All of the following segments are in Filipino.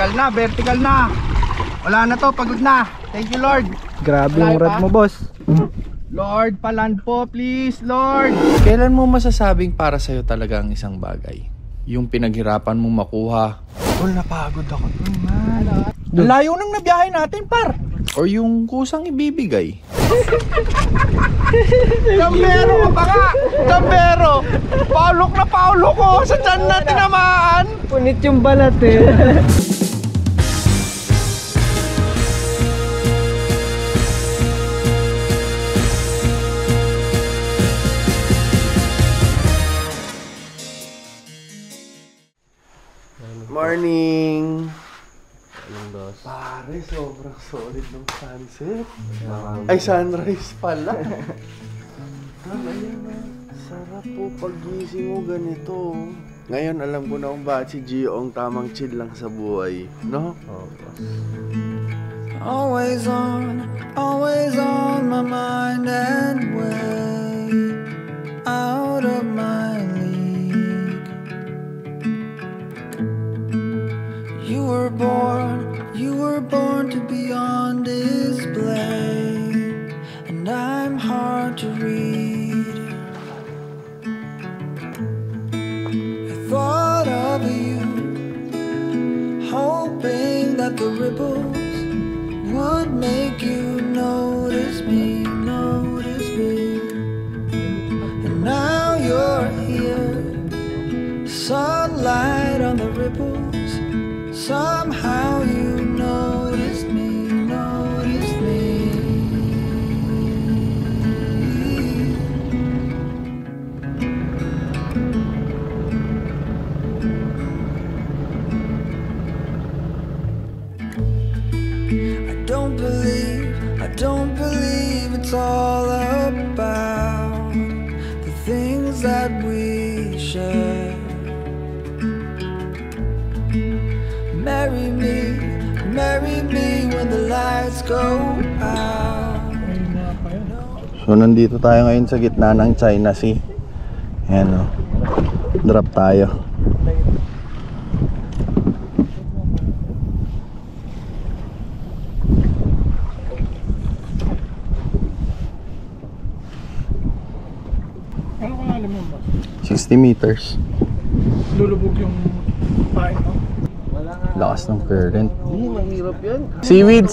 Vertical na, vertical na. Wala na to, pagod na. Thank you Lord. Grabe yung rod mo, boss. Lord, paland po please, Lord. Kailan mo masasabing para sa'yo talaga ang isang bagay? Yung pinaghirapan mong makuha. Tol, napagod ako dun, man. Layo nang nabiyahe natin, par. Or yung kusang ibibigay. Gambero ka ba nga? Gambero! Paulok na paulok ko! Sa tiyan na tinamaan! Punit yung balat eh. Morning! Pare, sobrang solid ng sunset. Ay, sunrise pala. Sarap po pag-gising mo ganito. Ngayon alam ko na kung bakit si Gio ang tamang chill lang sa buhay, no? Always on my mind and way out of my league. You were born to be on display, and I'm hard to read. I thought of you, hoping that the ripples would make you notice me. And now you're here, sunlight on the ripples. Somehow you noticed me. I don't believe it's all about the things that we share. Marry me when the lights go out. So nandito tayo ngayon sa gitna ng China Sea. Ayan o, drop tayo. Ano kung alam mo, boss? 60 meters. Lulubog yung pain mo. Lakas ng current. Hindi, mahirap yan. Seaweed.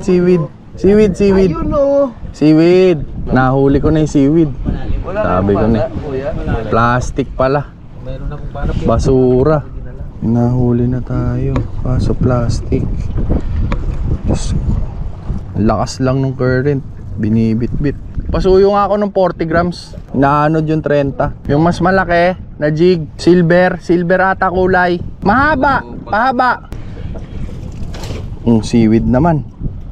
Ayun o. Seaweed. Nahuli ko na yung seaweed. Wala Sabi ko na. Plastic pala. Basura. Nahuli na tayo. Kaso plastic. Diyos. Lakas lang ng current. Binibit-bit. Pasuyo nga ako ng 40 grams. Naanod yung 30. Yung mas malaki na jig. Silver ata kulay. Mahaba. Pahaba. Seaweed naman.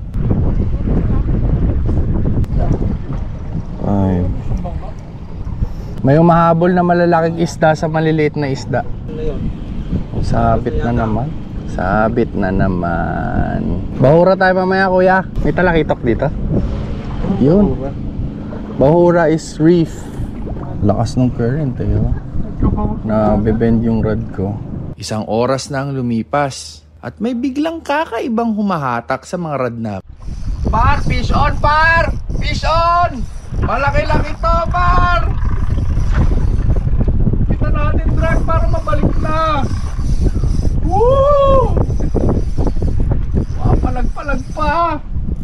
Ay. May umahabol na malalaking isda sa maliliit na isda. Sabit na naman. Bahura tayo mamaya, kuya. May talakitok dito. Yun. Bahura is reef. Lakas ng current eh. Na-bend yung rod ko. Isang oras na ang lumipas at may biglang kakaibang humahatak sa mga rod na. Par! Fish on, par! Fish on! Malaki-laki to, par! Kita natin drag para mabalik na. Woo! Palag pa.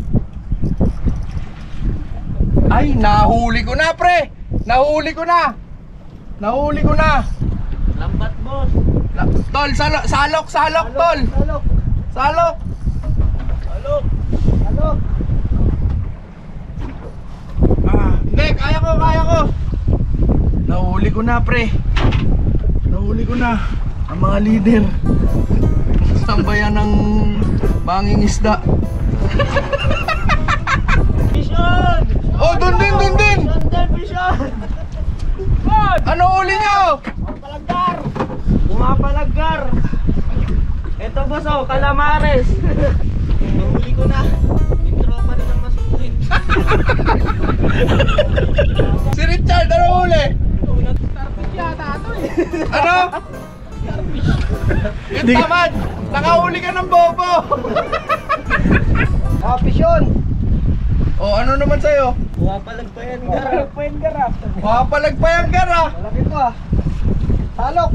Ay, nahuli ko na, pre! Nahuli ko na! Lambat, boss. Tol, salok, tol! Salok! Hindi, kaya ko! Nahuli ko na, pre. Ang mga leader. Sambayan ng banging isda. Fish on! Oh, dun din! Fish on! Ano huli nyo? Pumapalaggar! Ito, boss, oh, calamares. Nahuli ko na. Yung tropa na ng masukin. Si Richard, ano huli? Starfish yata ito eh. Ano? Yung tamad! Nakahuli ka ng bobo! Kapis yun! O ano naman sa'yo? Pumapalag pa yan, gara. Makapalag pa yung gara! Malaki to ah. Salok!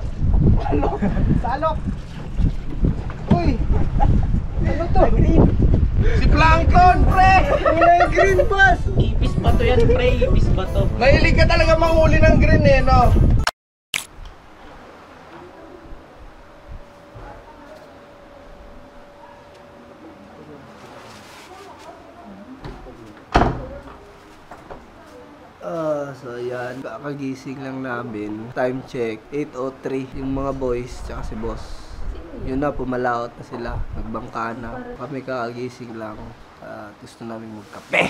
Salok! Uy! Ano to? Si Plankton, pre! Kulay green boss! Ipis ba to yan, pre? Ipis ba to? Mahilig ka talaga manghuli ng green eh, no? So yan, kakagising lang namin. Time check, 8:03. Yung mga boys, tsaka si boss. Yun na, pumalaot na sila. Nagbangka na. Kami kakagising lang. Gusto namin magkape.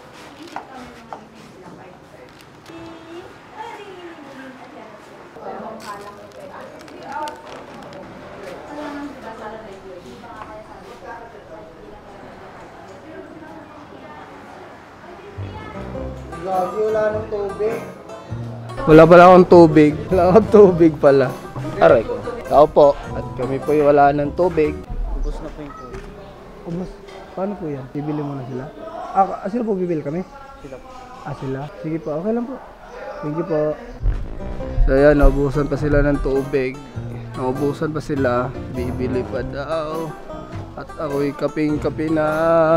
Lagi wala ng tubig. Wala pala akong tubig. Wala akong tubig pala. Aray ko. Tao po. At kami po wala ng tubig. Ubus na po yung tubig. Ubus. Paano po yan? Bibili mo na sila? Sino po bibili kami? Sila. Sila? Sige po, okay lang po. Thank you po. So yan, naubusan pa sila ng tubig. Naubusan pa sila. Bibili pa daw. At ako'y kaping-kapi na.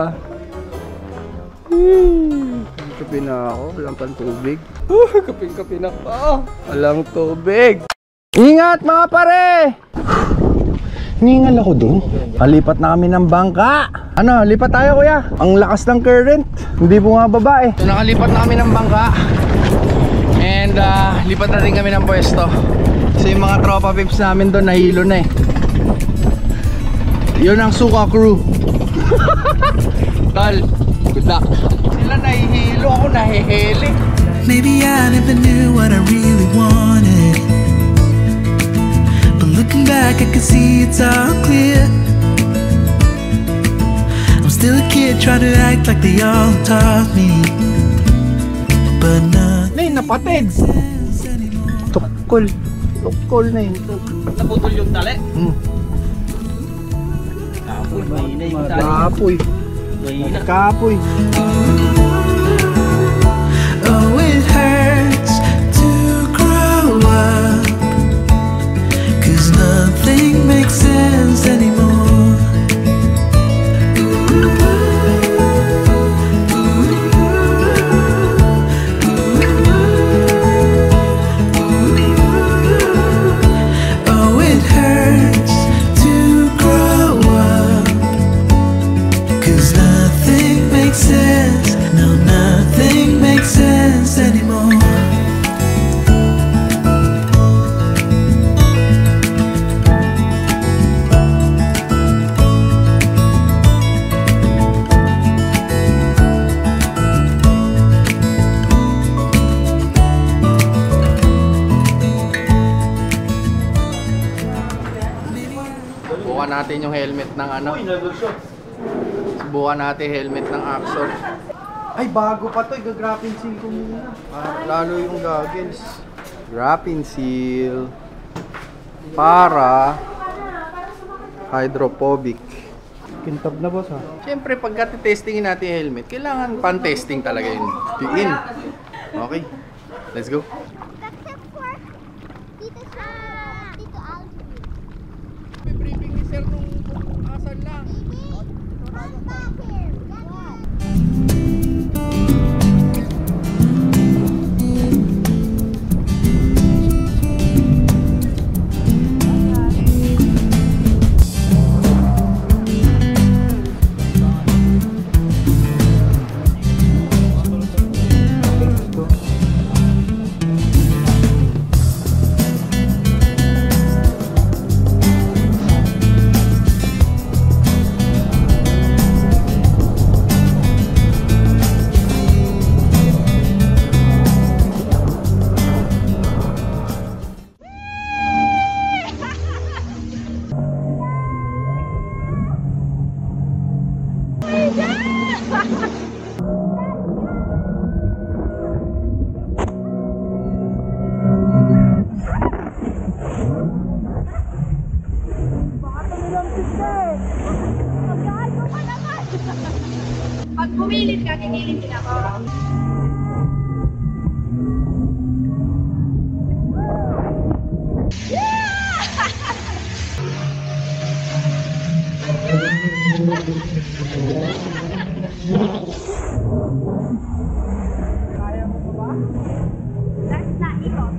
Kapi na ako, walang pang tubig. Kaping-kapi na pa. Walang tubig. Ingat mga pare! Ningal ako dun. Palipat na kami ng bangka. Ano, lipat tayo kuya. Ang lakas ng current. Hindi bumababa eh. So nakalipat na kami ng bangka. And lipat na rin kami ng pwesto. So yung mga tropa pips namin doon nahilo na eh. Yun ang suka crew. Tal, good luck. Sila nahihilo, ako nahihili. Maybe I never knew what I really wanted, but looking back I can see it's all clear. I'm still a kid trying to act like they all taught me, but nothing Nay, napatid. Tukol. Tukol na yun. Naputol yung tali. Kapoy, mahina yung tali. Kapoy. Mahina. Kapoy. Oh, it hurts to grow up, 'cause nothing makes sense anymore. Oh, it hurts to grow up, 'cause nothing makes sense. No, nothing makes sense anymore. Subukan natin yung helmet ng ano. Subukan natin helmet ng Axon. Ay, bago pa to. Gagrapin seal ko muna. Lalo yung goggles. Graphene seal. Para hydrophobic. Kintab na boss ha. Siyempre, pagka testingin natin yung helmet, kailangan pan-testing talaga yun. Diin. Okay. Let's go. Except for dito sa Tito Alvin. May briefing ni sir nung asan lang. Come back here. Magkano ka naman? Pag pumilit ka, kinilit din ako. Last na, ikot.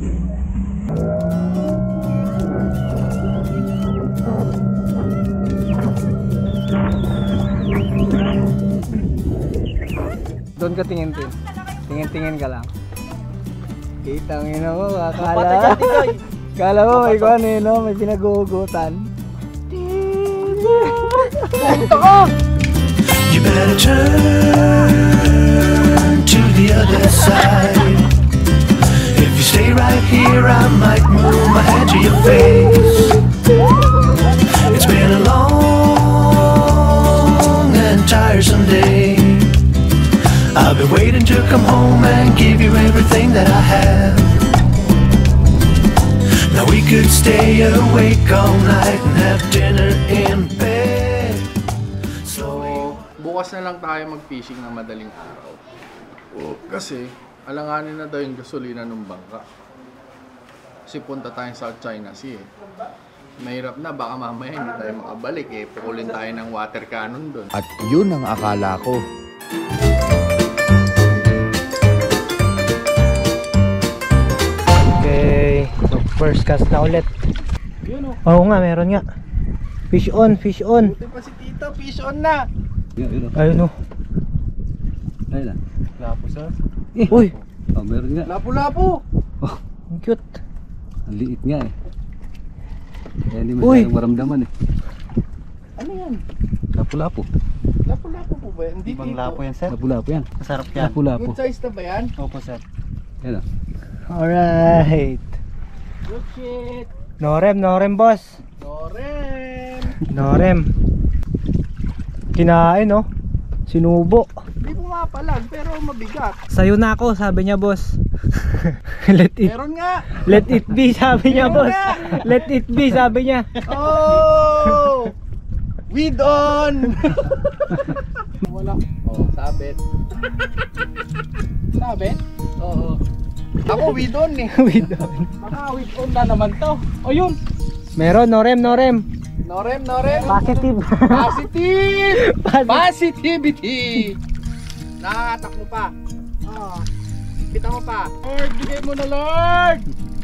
Doon ka tingin-tingin. Tingin-tingin ka lang. Kitang ina mo, akala. Kala mo may kuhan eh, no? May pinaguhugutan. You better turn to the other side. If you stay right here, I might move my head to your face. It's been a long and tiresome day. I've been waiting to come home and give you everything that I have. Now we could stay awake all night and have dinner in bed. Slowly. Bukas na lang tayo mag-fishing ng madaling araw. Kasi alanganin na daw yung gasolina ng bangka. Kasi punta tayong South China Sea eh. Mahirap na, baka mamaya hindi tayo makabalik eh. Pukulin tayo ng water cannon doon. At yun ang akala ko. Okay, so first cast na ulit. Yun o. Oo nga, meron nga. Fish on, fish on. Buti pa si Tito, fish on na. Ayun o. Ayun na. Lapo sir. Uy, Oh, meron nga. Lapo-lapo. ang cute. Ang liit nga eh. Kaya hindi Uy! masyadong maramdaman eh. Ano yan? Lapu-lapu. Lapo-lapo po ba yan? Hindi Tito. yan, sir. Lapu-lapu yan. Masarap Lapu-lapu. Good size na ba yan? Opo, sir. Yan ah. Alright. Good shit. Norem, boss. Norem. Norem. Kinain, no? Sinubo. Hindi pumapalag pero mabigat. Sayo na ako, sabi niya, boss. Let it Meron nga. Let it be, sabi niya, boss. Let it be, sabi niya. Oh! Weed on! Wala. Oh, sabit. Sabit? Oo. Ako weed on eh. With on. Baka weed on na naman to. O yun. Meron, Norem. Norem. Positive. Positive! Positivity! Nakatak mo pa. Oh. Kita mo pa. Lord, bigay mo na Lord!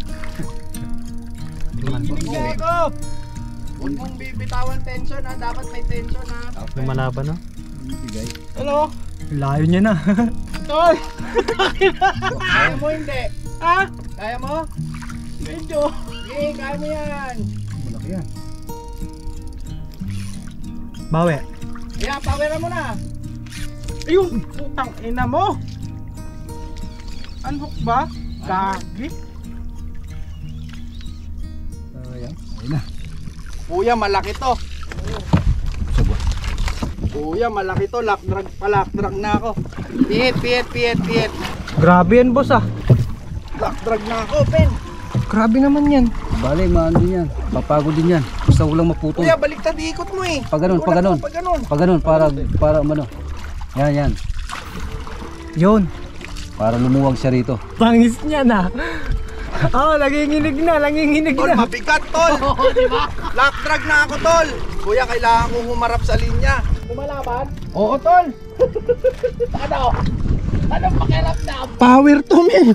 Kinig na ako! Huwag mong bibitawan tension ha. Dapat may tension ha. Lumalaban, no? Hello? Layo niya na. Tol! Kaya mo hindi? Ha? Kaya mo? Medyo. Okay, kaya mo yan. Malaki yan. Bawi. Kaya, poweran mo na. Ayun! Putang ina mo! Unhook ba? Gagi. Ayun. Ayun na. Kuya, malaki to. Sago. Kuya, malaki to. Lock drag na ako. Piit. Grabe yan, boss, ah. Lock drag na ako, pen. Grabe naman yan. Bale, maano din yan. Papagod din yan. Basta walang maputol. Kuya, baliktad ikot mo eh. Pag ganun, pag ganun. Pag ganun. Pag ganun, para ano. Yan. Yun. Para lumuwag siya rito. Pangis niya na. Oh, nanginginig na. Tol, mabigat, tol. Diba? Lock drag na ako, tol. Kuya, kailangan kong humarap sa linya. Lumalaban? Oo, tol. Ano? Anong pakiramdam? Power to, me.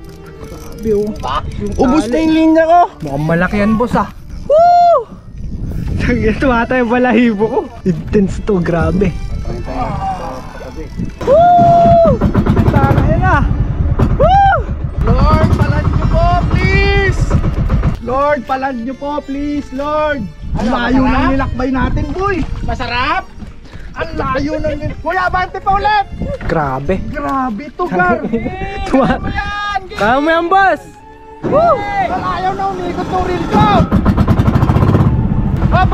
Ubus na yung linya ko. Mukhang malaki yan, boss, ah. Woo! Tumata yung balahibo ko. Intense to, grabe. Woo! Tara yun, ah. Woo! Lord, palan nyo po, please! Lord, palan nyo po, please, Lord! Ang layo ng nilakbay natin, boy! Masarap? Ang layo ng... Kuya, bante pa ulit! Grabe. Grabe to, Gar! Tuma- Kaya mo yan, boss. Woo! Ang ayaw na umikot ng reel ko! Hop!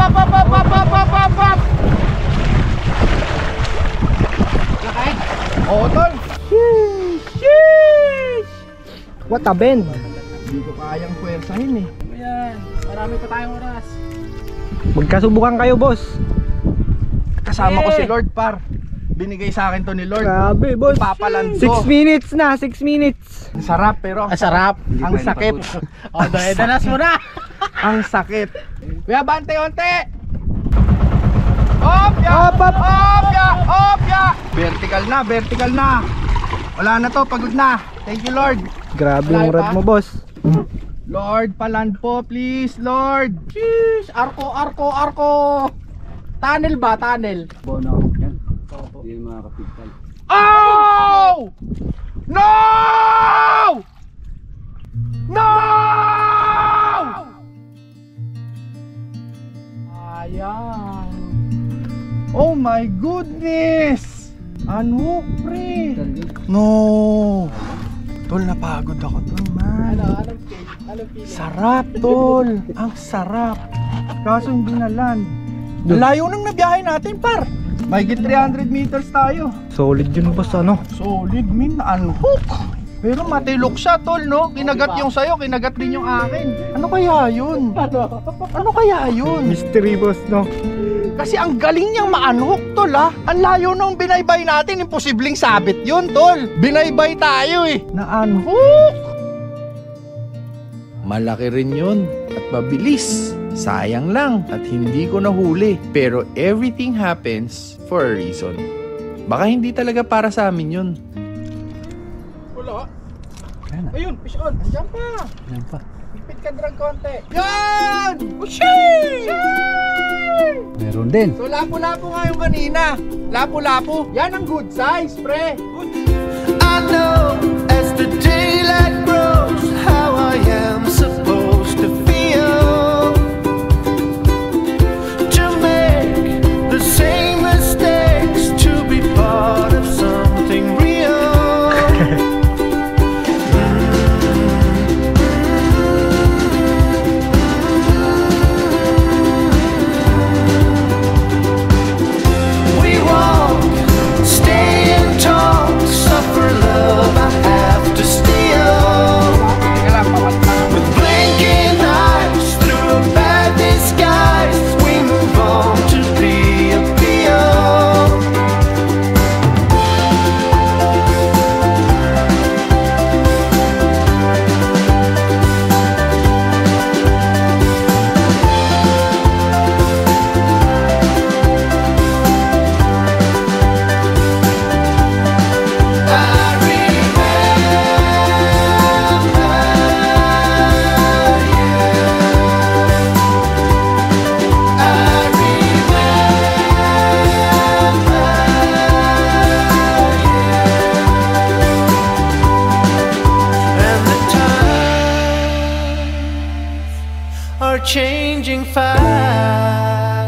Lakay? Oo, tol! Sheesh! What a bend. Hindi ko kayang puwersahin eh. Ayan, marami pa tayong oras. Magkasubukan kayo, boss. Kasama ko si Lord, par. Binigay sa akin to ni Lord. Grabe, boss. Ipapalan 6 ko. minutes na, 6 minutes. Ang sarap, pero ang sarap. Ang sakit. O, danas mo na. Ang sakit. Kuya, bante-onte. Opya! Op, op. Opya! Opya! Vertical na, vertical na. Wala na to, pagod na. Thank you, Lord. Grabe Wala yung rod pa. mo, boss. Lord, paland po, please, Lord. Sheesh! Arko, arko, arko. Tunnel ba? Tunnel. Bono yan. Hindi makakapigtal. Oh! No! No! Ayan. Oh my goodness! Unhook, pre. No! Tol, napagod ako tol, man. Anong sarap, tol. Ang sarap. Kaso hindi na land. Ang layo nang nabiyahe natin, par. Mahigit 300 meters tayo. Solid yun, boss, ano? Solid, min. Unhook. Pero matilok siya, tol, no? Kinagat yung sayo, kinagat din yung akin. Ano kaya yun? Ano kaya yun? Mystery, boss, no? Kasi ang galing niyang ma-unhook, tol, ha? Ang layo nung binaybay natin, imposibleng sabit yun, tol. Binaybay tayo, eh. Na-unhook. Malaki rin yun at mabilis. Sayang lang at hindi ko nahuli. Pero everything happens for a reason. Baka hindi talaga para sa amin yun. Wala. Ayun, fish on. Andiyan pa. Yan pa. Pipit ka drag konti. Yan! Ushee! Meron din. So lapo-lapo nga yung kanina. Lapo-lapo. Yan ang good size, pre. I know as the daylight grows how I am supposed to feel, to make the same mistakes, to be part of something real. We walk, stay and talk, suffer love I have to steal. With blinking eyes through a bad disguise, we move on to the appeal. I and the times are changing fast.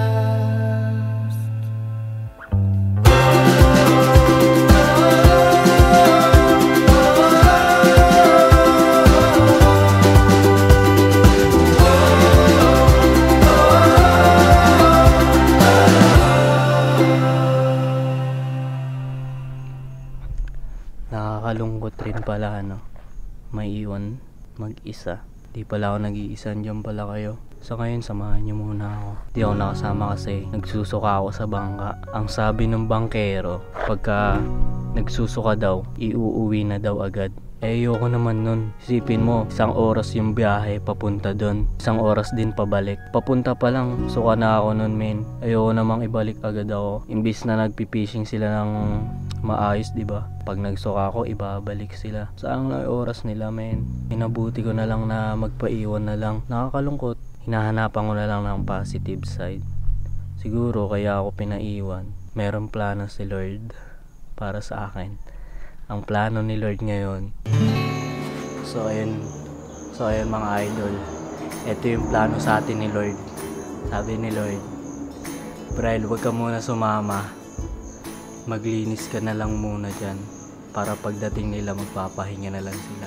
Nakakalungkot rin pala, ano, may iwan mag-isa. Di pala ako nag-iisa, dyan pala kayo. So ngayon, samahan niyo muna ako. Di ako nakasama kasi nagsusuka ako sa bangka. Ang sabi ng bangkero, pagka nagsusuka daw, iuuwi na daw agad. Eh ayoko naman nun. Isipin mo, 1 oras yung biyahe papunta dun, 1 oras din pabalik. Papunta pa lang, suka na ako nun, men. Ayoko namang ibalik agad ako. Imbis na nagpipishing sila ng maayos, di ba? Pag nagsuka ako, ibabalik sila. Saan lang oras nila, men? Inabuti ko na lang na magpaiwan na lang. Nakakalungkot. Hinahanapan ko na lang ng positive side. Siguro kaya ako pinaiwan. Merong plano si Lord para sa akin. Ang plano ni Lord ngayon. So ayun mga idol. Ito yung plano sa atin ni Lord. Sabi ni Lord, Brian, huwag ka muna sumama. Maglinis ka na lang muna dyan. Para pagdating nila, magpapahinga na lang sila.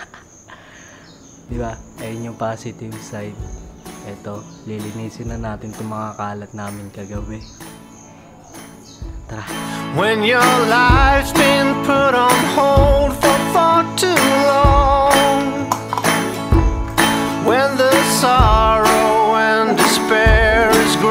Diba? Ayun yung positive side. Ito, lilinisin na natin itong mga kalat namin kagabi. Tara. When your life's been put on hold for far too long, when the sorrow and despair is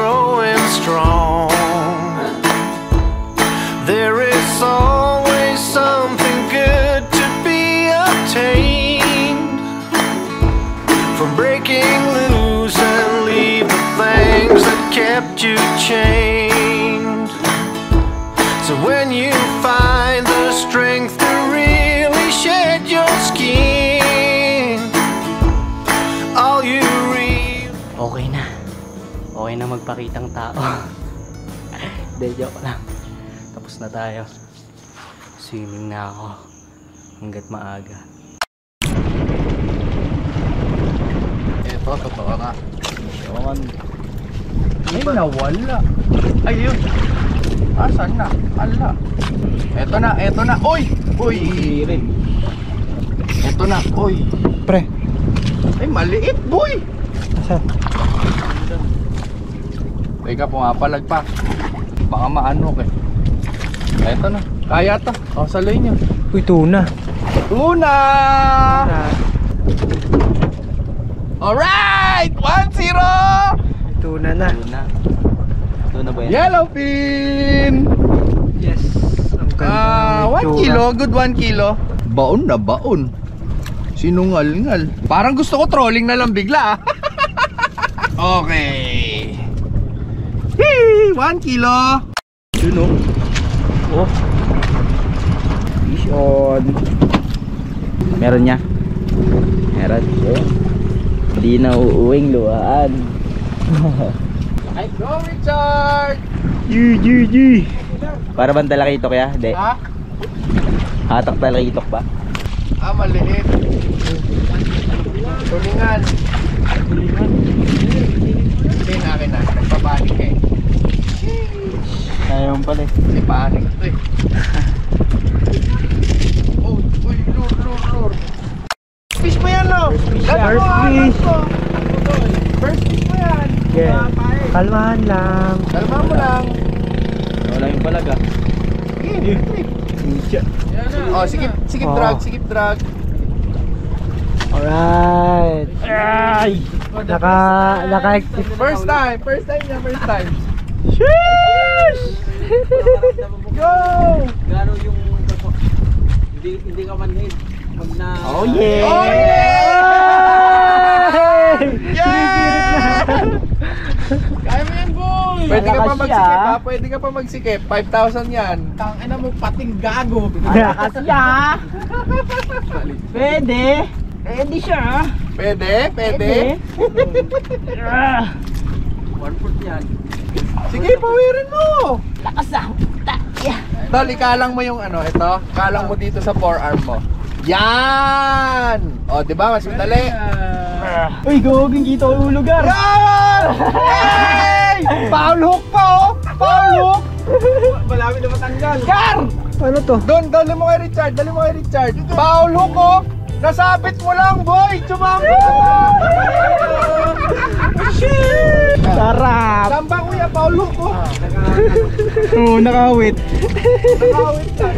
left you chained. So when you find the strength to really shed your skin, all you real. Okay na. Okay na magpakitang tao. Hindi, joke lang. Tapos na tayo. Swimming na ako. Hanggat maaga. Ito, totoo na. Yun. Ay, nawala. Ayun. Asan na? Ala. Eto na. Uy! Uy! Eto na, uy. Pre. Ay, maliit, boy! Asan? Teka, pumapalag pa. Baka maanok eh. Eto na. Kaya to. O, saloy nyo. Uy, tuna. Tuna! Alright! 1-0! Tuna na. Tuna ba yan? Yellowfin! Yes. Ang ganda. 1 kilo. Good 1 kilo. Baon na baon. Sinungal-ngal. Parang gusto ko trolling na lang bigla. Okay. Hey, 1 kilo. Yun o. Oh. Fish on. Meron niya. Meron. Hindi na uuwing luhaan. Go, Richard! G. Para bang talakitok ya? Hindi. Ha? Hatak talakitok ba? Maliit. Tulingan. Hindi na akin na. Nagpapanik eh. Ayaw pala eh. Kasi panik ito eh. Oh, uy, lure. Fish mo yan, no? First fish. First fish mo yan. Yeah. Kalmahan lang. Kalma mo lang. Wala yung palaga. Oh, sikip drag. Alright. Ay! Naka-active. First time niya. Sheesh! Go! Gano yung hindi ka manhid pag na Oh yeah! Oh yeah! Yeah! Kaya mo yan, boy! Pwede ka pa Malakas magsikip siya. ha? Pwede ka pa magsikip. 5,000 yan. Tangina mo, pating gago. Malakas siya! Pwede! Pwede siya! Pwede? Ah! 1/4 yan. Sige, pawirin mo! Lakas ah! Tol, ikalang mo yung ano, ito. Ikalang mo dito sa forearm mo. Yan! O, di ba? Mas madali. Uy, gawagin kita ko yung lugar! Yan! Hey! Foul hook pa, oh! Foul hook! Malami na matanggal. Gar! Ano to? Doon, dali mo kay Richard. Foul hook, oh! Nasabit mo lang, boy! Tumambo! Shit! Sarap! Samba, kuya, foul hook, oh! Oo, nakawit. Nakawit ka.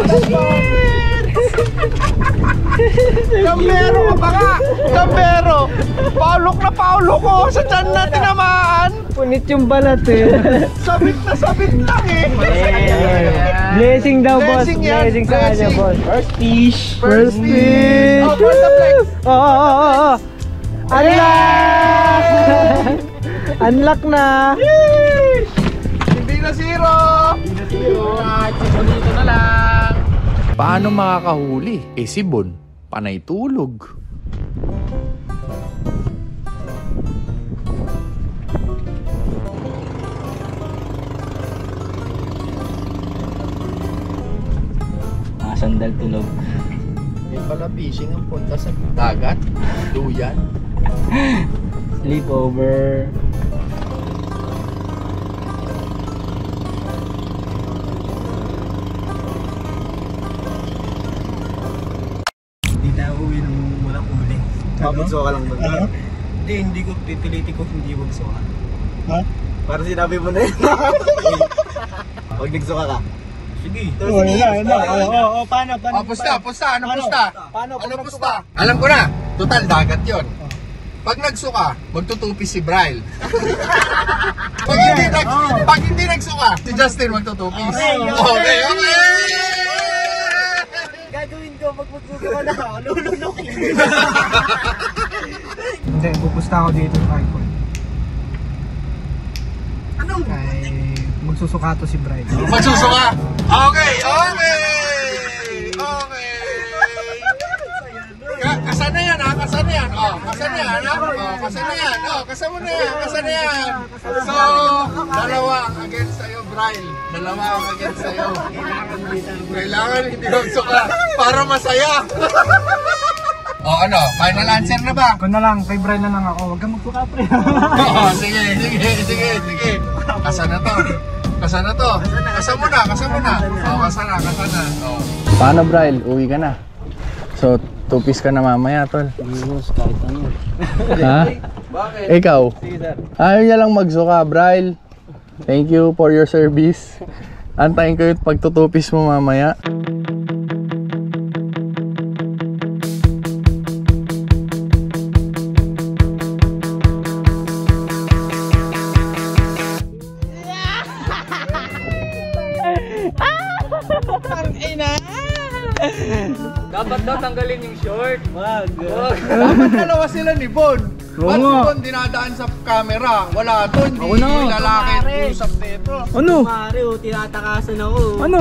Gambero ka ba ka? Gambero! Foul hook na foul hook, oh! Sa tiyan na tinamaan! Punit yung balat eh. Sabit lang eh! Blessing daw, boss. Blessing yan. Blessing sa kanya, Blessing. boss. First fish! First fish. Oh, for the flex! Oo. Unlock! Unlock na! Hindi na zero! Dito na lang! Paano makakahuli? Eh si Bon, panay tulog. Sandal tulog. Hindi pala fishing ang punta sa dagat. Duyan. Sleepover. Hindi tayo uwi nang walang huli. Mabugso ka lang doon. Ano? Hindi ko pipilitin ko hindi bugsoka. Ha? Para sinabi mo na yun. Pag nagsuka ka. Sige. Oo, paano? Oh, pusta. Ano pusta? Paano? Ano pusta? Alam ko na. Total, dagat yon. Pag nagsuka, magtutupi si Bryle. Pag hindi nagsuka, si Justin magtutupi. Okay. Gagawin ko pag magsuka ka na. Lulunukin. Hindi, pupusta ako dito sa iPhone. Ay, magsusukato si Bride. Magsusuka! Okay! Kasan na yan ha? Kasan na yan? Kasan na yan ha? Kasan na yan? Kasan mo na yan? Kasan na yan? So, dalawang against sa'yo, Bryle. Dalawang against sa'yo. Kailangan hindi magsuka para masaya. Ano? Final answer na ba? Ako na lang, kay Bride na lang ako. Huwag kang magsuka, pre. Sige. Kasan na to? Kasan mo na. Kasan na. Paano, Bryle? Uwi ka na? So, 2 piece ka na mamaya, tol. Kahit ano. Ha? Bakit? Ikaw? Sige, sir. Ayaw niya lang magsuka, Bryle. Thank you for your service. Antayin ko yung pagtutupis mo mamaya. Dapat daw tanggalin yung short. Dapat dalawa sila ni Bon. Ba't si Bon dinadaan sa camera? Wala to, hindi yung lalaki usap dito. Ano? Mare, tinatakasan ako. Ano?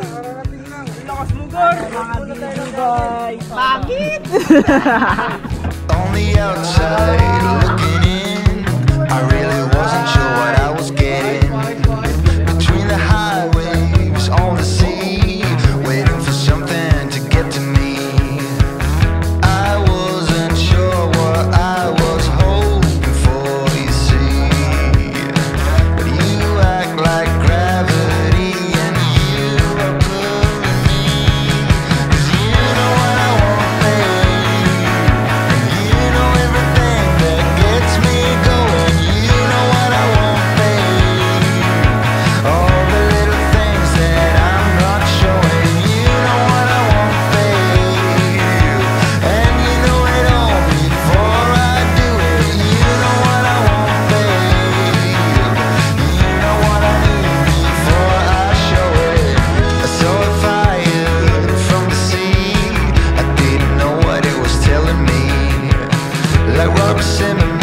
Bakit? On the outside, looking in, I really wasn't sure what I was getting. Between the highways on the sea, waiting for something to get to me. I wasn't sure what I was hoping for, you see. But you act like gravity and you are pulling me. 'Cause you know what I want, babe. You know everything that gets me going. You know what I want, babe. All the little things that I'm not showing. You know what I want, babe. And you know it all before I do it. You know what I want, babe. You know what I need before I show it. I saw a fire from the sea. I didn't know what it was telling me. Like rocks in the